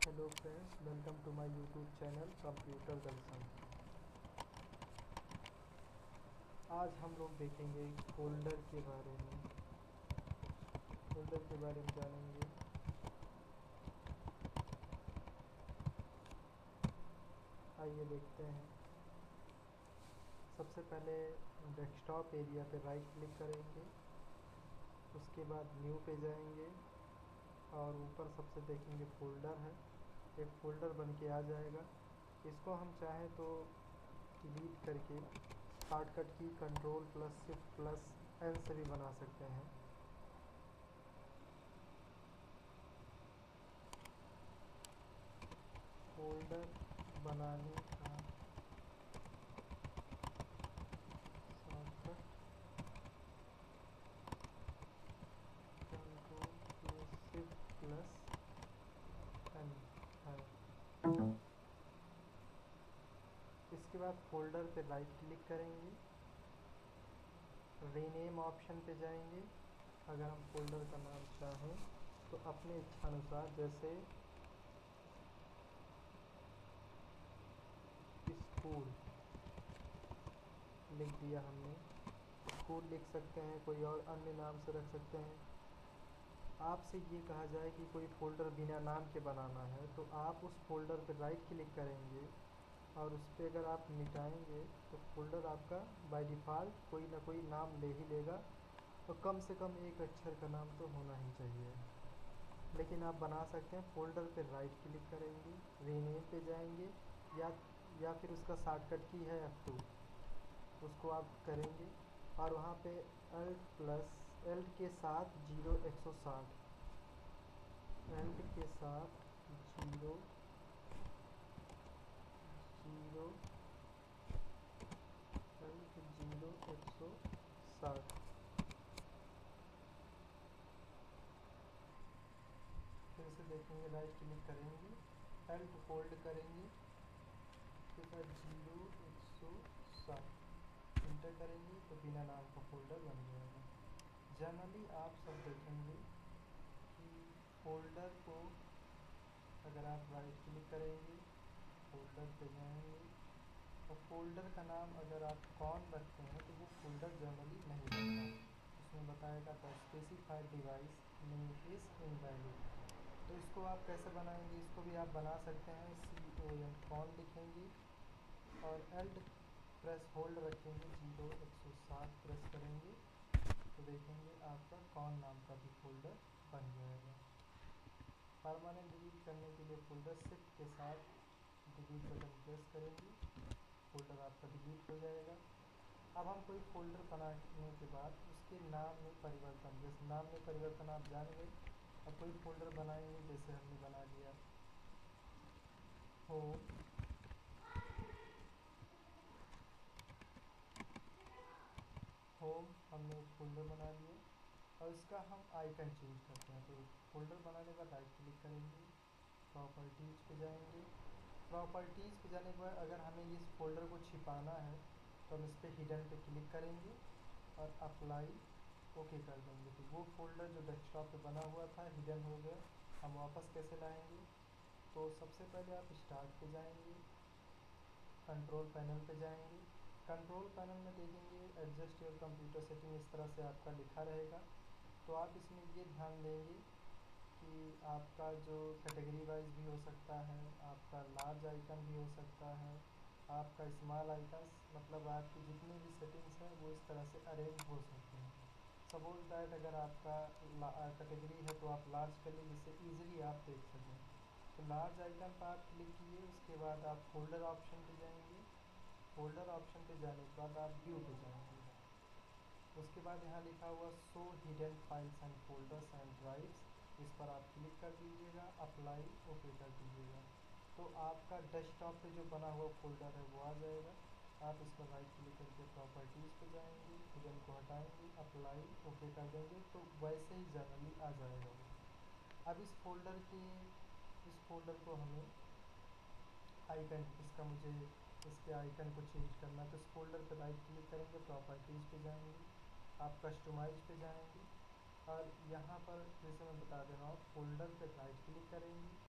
Hello friends, welcome to my YouTube channel computer Darshan. आज हम लोग देखेंगे फोल्डर के बारे में जानेंगे। आइए देखते हैं। सबसे पहले डेस्कटॉप एरिया पे राइट क्लिक करेंगे, उसके बाद न्यू पे जाएंगे और ऊपर सबसे देखेंगे फोल्डर है। एक फ़ोल्डर बन के आ जाएगा। इसको हम चाहें तो डिलीट करके शॉर्टकट की Ctrl+Shift+N से भी बना सकते हैं। फोल्डर बनाने का शॉर्टकट Ctrl+Shift+N है। इसके बाद फोल्डर पे राइट क्लिक करेंगे, रीनेम ऑप्शन पे जाएंगे। अगर हम फोल्डर का नाम चाहें तो अपने इच्छानुसार, जैसे स्कूल लिख दिया हमने, स्कूल लिख सकते हैं, कोई और अन्य नाम से रख सकते हैं। आपसे ये कहा जाए कि कोई फ़ोल्डर बिना नाम के बनाना है तो आप उस फोल्डर पर राइट क्लिक करेंगे और उस पर अगर आप मिटाएंगे तो फोल्डर आपका बाय डिफ़ॉल्ट कोई ना कोई नाम ले ही लेगा, और कम से कम एक अक्षर का नाम तो होना ही चाहिए। लेकिन आप बना सकते हैं। फ़ोल्डर पर राइट क्लिक करेंगे, रीनेम पे जाएंगे, या फिर उसका शॉर्टकट की है F2, उसको आप करेंगे और वहाँ पे Alt के साथ 0160, Alt के साथ 0 0 Alt 0160। फिर से देखेंगे, राइट क्लिक करेंगे, Alt होल्ड करेंगे, उसके बाद 0160 इंटर करेंगे तो बिना नाम का फोल्डर बन जाएगा। जनरली आप सब देखेंगे कि फोल्डर को अगर आप राइट क्लिक करेंगे, फोल्डर पे जाएंगे और फोल्डर का नाम अगर आप कौन रखते हैं तो वो फोल्डर जनरली नहीं बनता। उसमें बताएगा the specified device name is invalid. तो इसको आप कैसे बनाएंगे, इसको भी आप बना सकते हैं। CON कौन लिखेंगे और Alt प्रेस होल्ड रखेंगे, 0160 प्रेस करेंगे तो देखेंगे आपका कौन नाम का भी फोल्डर बन जाएगा। परमानेंट डिलीट करने के लिए फोल्डर शिफ्ट के साथ डिलीट बटन प्रेस करेंगे, फोल्डर आपका डिलीट हो जाएगा। अब हम कोई फोल्डर बनाने के बाद उसके नाम में परिवर्तन, जैसे नाम में परिवर्तन आप जान गए। अब कोई फोल्डर बनाएंगे, जैसे हमने बना लिया होम, हमने एक फ़ोल्डर बना लिया और इसका हम आइकन चेंज करते हैं। तो फ़ोल्डर बनाने का राइट क्लिक करेंगे, प्रॉपर्टीज़ पे जाएंगे। प्रॉपर्टीज़ पे जाने के बाद अगर हमें इस फोल्डर को छिपाना है तो हम इस पर हिडन पे क्लिक करेंगे और अप्लाई ओके कर देंगे। तो वो फोल्डर जो डेस्कटॉप पे बना हुआ था हिडन हो गया। हम वापस कैसे लाएंगे, तो सबसे पहले आप स्टार्ट पे जाएंगे, कंट्रोल पैनल पे जाएंगे। कंट्रोल पैनल में देखेंगे एडजस्ट योर कंप्यूटर सेटिंग, इस तरह से आपका लिखा रहेगा। तो आप इसमें ये ध्यान देंगे कि आपका जो कैटेगरी वाइज भी हो सकता है, आपका लार्ज आइकन भी हो सकता है, आपका स्मॉल आइकन, मतलब आपकी जितनी भी सेटिंग्स हैं वो इस तरह से अरेंज हो सकते हैं। सपोज दैट अगर आपका कैटेगरी है तो आप लार्ज कर लीजिए जिससे ईजिली आप देख सकें। तो लार्ज आइकन पर आप क्लिक किए, उसके बाद आप फोल्डर ऑप्शन पे जाएंगे। फोल्डर ऑप्शन पे जाने के बाद आप व्यू पे जाएंगे, उसके बाद यहाँ लिखा हुआ show hidden files and folders and drives, इस पर आप क्लिक कर दीजिएगा, अप्लाई ओके कर दीजिएगा। तो आपका डेस्कटॉप पे जो बना हुआ फोल्डर है वो आ जाएगा। आप इस पर राइट क्लिक करके प्रॉपर्टीज़ पे जाएंगे, हिडन को हटाएंगे, अप्लाई ओके कर देंगे तो वैसे ही जनरली आ जाएगा वो। अब इस फोल्डर को हमें आइकन, इसका मुझे इसके आइकन को चेंज करना है तो इस फोल्डर पर राइट क्लिक करेंगे, प्रॉपर्टीज़ पे जाएंगे, आप कस्टमाइज पे जाएंगे और यहाँ पर जैसे मैं बता दे रहा हूँ, फोल्डर पे राइट क्लिक करेंगे,